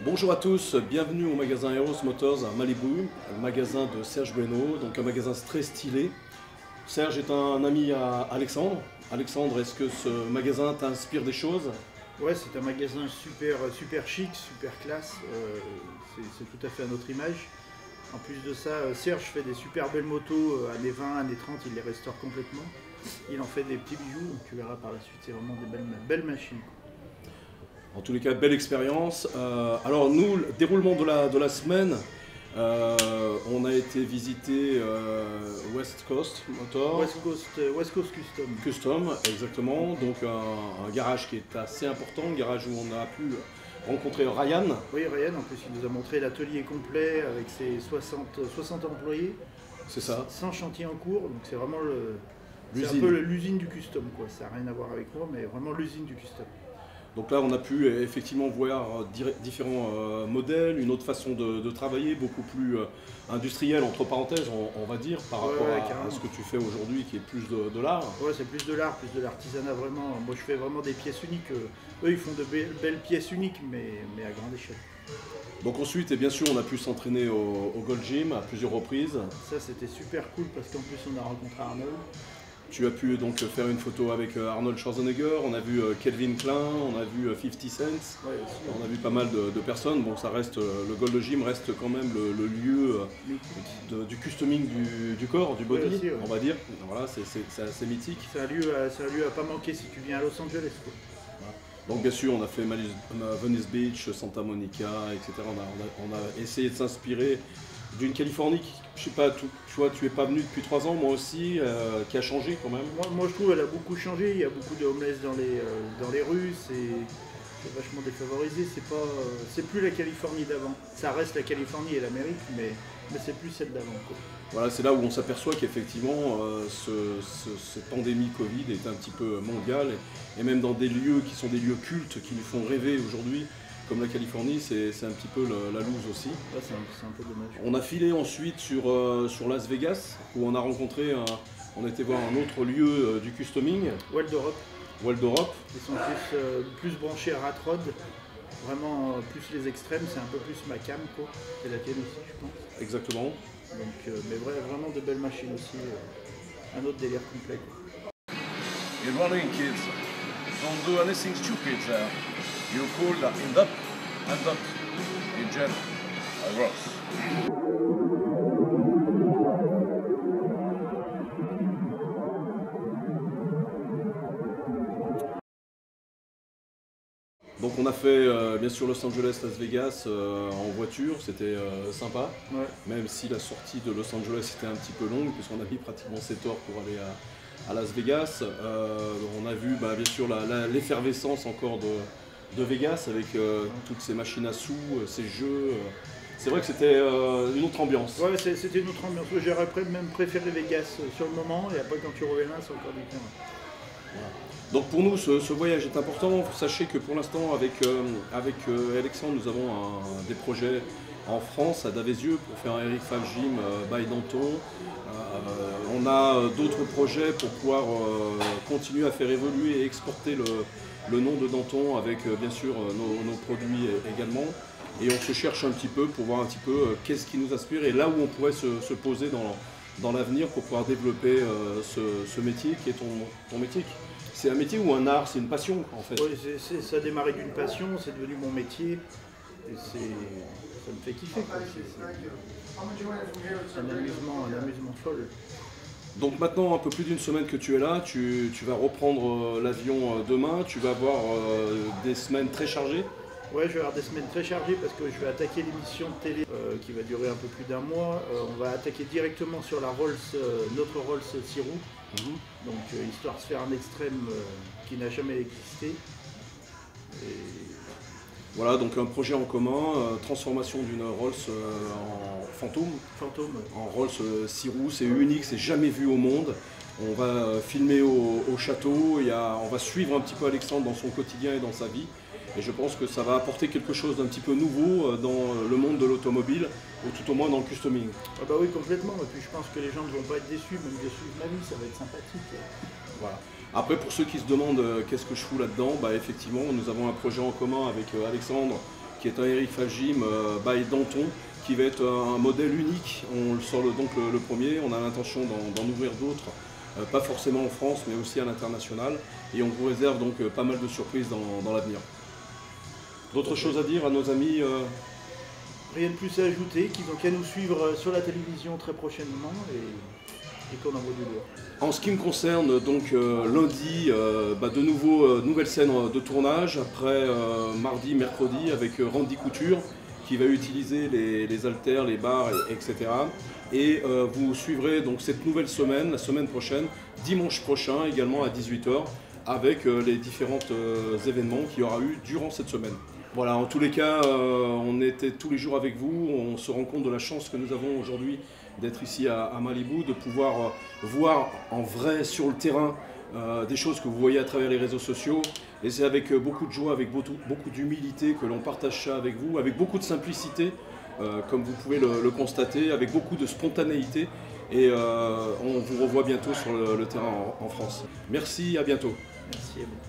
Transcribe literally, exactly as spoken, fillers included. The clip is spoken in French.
Bonjour à tous, bienvenue au magasin Eros Motors à Malibu, le magasin de Serge Bueno, donc un magasin très stylé. Serge est un ami à Alexandre. Alexandre, est-ce que ce magasin t'inspire des choses? Ouais, c'est un magasin super, super chic, super classe, euh, c'est tout à fait à notre image. En plus de ça, Serge fait des super belles motos, années vingt, années trente, il les restaure complètement. Il en fait des petits bijoux, donc tu verras par la suite, c'est vraiment des belles, belles machines. En tous les cas, belle expérience. Euh, alors nous, le déroulement de la, de la semaine, euh, on a été visiter euh, West Coast Motor. West Coast, West Coast Custom. Custom, exactement. Donc un, un garage qui est assez important, un garage où on a pu rencontrer Ryan. Oui, Ryan, en plus il nous a montré l'atelier complet avec ses soixante, soixante employés. C'est ça. Sans chantier en cours, donc c'est vraiment le... C'est un L'usine. peu l'usine du custom, quoi. Ça n'a rien à voir avec moi, mais vraiment l'usine du custom. Donc là, on a pu effectivement voir différents euh, modèles, une autre façon de, de travailler, beaucoup plus euh, industrielle, entre parenthèses, on, on va dire, par ouais, rapport ouais, à, à ce que tu fais aujourd'hui, qui est plus de, de l'art. Ouais, c'est plus de l'art, plus de l'artisanat, vraiment. Moi, je fais vraiment des pièces uniques. Eux, ils font de belles, belles pièces uniques, mais, mais à grande échelle. Donc ensuite, et bien sûr, on a pu s'entraîner au, au Gold Gym à plusieurs reprises. Ça, c'était super cool, parce qu'en plus, on a rencontré Arnold. Tu as pu donc faire une photo avec Arnold Schwarzenegger, on a vu Calvin Klein, on a vu fifty cent, ouais, on a vu pas mal de, de personnes. Bon, ça reste, le Gold Gym reste quand même le, le lieu de, du customing du, du corps, du body, ouais, aussi, ouais. On va dire. Voilà, c'est assez mythique. C'est un, un lieu à pas manquer si tu viens à Los Angeles, quoi. Voilà. Donc bien sûr, on a fait Venice Beach, Santa Monica, et cetera. On a, on a, on a essayé de s'inspirer d'une Californie qui, je sais pas, tu, tu vois, tu es pas venu depuis trois ans, moi aussi, euh, qui a changé quand même. Moi, moi je trouve qu'elle a beaucoup changé, il y a beaucoup de homeless dans les, euh, dans les rues, c'est vachement défavorisé, c'est pas, euh, c'est plus la Californie d'avant. Ça reste la Californie et l'Amérique, mais, mais c'est plus celle d'avant. Voilà, c'est là où on s'aperçoit qu'effectivement, euh, ce, ce, cette pandémie Covid est un petit peu mondiale, et, et même dans des lieux qui sont des lieux cultes, qui nous font rêver aujourd'hui, comme la Californie, c'est un petit peu le, la loose aussi. Ouais, c'est un, un peu dommage. On a filé ensuite sur, euh, sur Las Vegas, où on a rencontré, un, on était voir un autre lieu euh, du customing. Wild Europe. Wild Europe. Ils sont plus, euh, plus branchés à Rat Rod, vraiment euh, plus les extrêmes, c'est un peu plus ma cam, quoi. C'est la tienne aussi, je pense. Exactement. Donc, euh, mais vrai, vraiment de belles machines aussi, euh, un autre délire complet, quoi. Good morning, kids. Don't do anything stupid there. You cool in up and up in jet. I was. Donc on a fait euh, bien sûr Los Angeles, Las Vegas euh, en voiture, c'était euh, sympa, ouais. Même si la sortie de Los Angeles était un petit peu longue, puisqu'on a mis pratiquement sept heures pour aller à, à Las Vegas. Euh, on a vu bah, bien sûr l'effervescence encore de, de Vegas avec euh, toutes ces machines à sous, ces jeux. Euh. C'est vrai que c'était euh, une autre ambiance. Ouais, c'était une autre ambiance. J'aurais même préféré Vegas sur le moment, et après quand tu reviens là, c'est encore différent. Voilà. Donc pour nous, ce, ce voyage est important. Sachez que pour l'instant, avec, euh, avec euh, Alexandre, nous avons un, des projets en France, à Davézieux, pour faire un Eric Favre Gym euh, by Danton. Euh, on a d'autres projets pour pouvoir euh, continuer à faire évoluer et exporter le, le nom de Danton avec euh, bien sûr nos, nos produits également. Et on se cherche un petit peu pour voir un petit peu euh, qu'est-ce qui nous inspire et là où on pourrait se, se poser dans, dans l'avenir pour pouvoir développer euh, ce, ce métier qui est ton, ton métier. C'est un métier ou un art, c'est une passion en fait. Oui, c est, c est, ça a démarré d'une passion, c'est devenu mon métier et ça me fait kiffer. C'est un amusement, un amusement folle. Donc maintenant, un peu plus d'une semaine que tu es là, tu, tu vas reprendre l'avion demain, tu vas avoir euh, des semaines très chargées. Ouais, je vais avoir des semaines très chargées parce que je vais attaquer l'émission de télé euh, qui va durer un peu plus d'un mois. Euh, on va attaquer directement sur la Rolls, euh, notre Rolls six roues. Mmh. Donc euh, histoire de se faire un extrême euh, qui n'a jamais existé. Et... Voilà, donc un projet en commun, euh, transformation d'une Rolls euh, en fantôme. Fantôme. En Rolls euh, six roues, c'est unique, c'est jamais vu au monde. On va euh, filmer au, au château, il y a, on va suivre un petit peu Alexandre dans son quotidien et dans sa vie. Et je pense que ça va apporter quelque chose d'un petit peu nouveau dans le monde de l'automobile, ou tout au moins dans le customing. Ah bah oui, complètement. Et puis je pense que les gens ne vont pas être déçus, même de suivre ma vie, ça va être sympathique. Voilà. Après, pour ceux qui se demandent euh, qu'est-ce que je fous là-dedans, bah, effectivement, nous avons un projet en commun avec euh, Alexandre qui est un Eric Favjim euh, by Danton, qui va être un modèle unique. On le sort le, donc le, le premier, on a l'intention d'en ouvrir d'autres, euh, pas forcément en France, mais aussi à l'international. Et on vous réserve donc euh, pas mal de surprises dans, dans l'avenir. D'autres choses à dire à nos amis euh... Rien de plus à ajouter, qu'ils n'ont qu'à nous suivre sur la télévision très prochainement et, et qu'on envoie du lourd. En ce qui me concerne, donc euh, lundi, euh, bah, de nouveau euh, nouvelle scène de tournage, après euh, mardi, mercredi avec euh, Randy Couture qui va utiliser les, les haltères, les barres, et, etc. Et euh, vous suivrez donc cette nouvelle semaine, la semaine prochaine, dimanche prochain également à dix-huit heures, avec euh, les différents euh, événements qu'il y aura eu durant cette semaine. Voilà, en tous les cas, euh, on était tous les jours avec vous, on se rend compte de la chance que nous avons aujourd'hui d'être ici à, à Malibu, de pouvoir euh, voir en vrai sur le terrain euh, des choses que vous voyez à travers les réseaux sociaux. Et c'est avec euh, beaucoup de joie, avec beaucoup, beaucoup d'humilité que l'on partage ça avec vous, avec beaucoup de simplicité, euh, comme vous pouvez le, le constater, avec beaucoup de spontanéité. Et euh, on vous revoit bientôt sur le, le terrain en, en France. Merci, à bientôt. Merci à vous.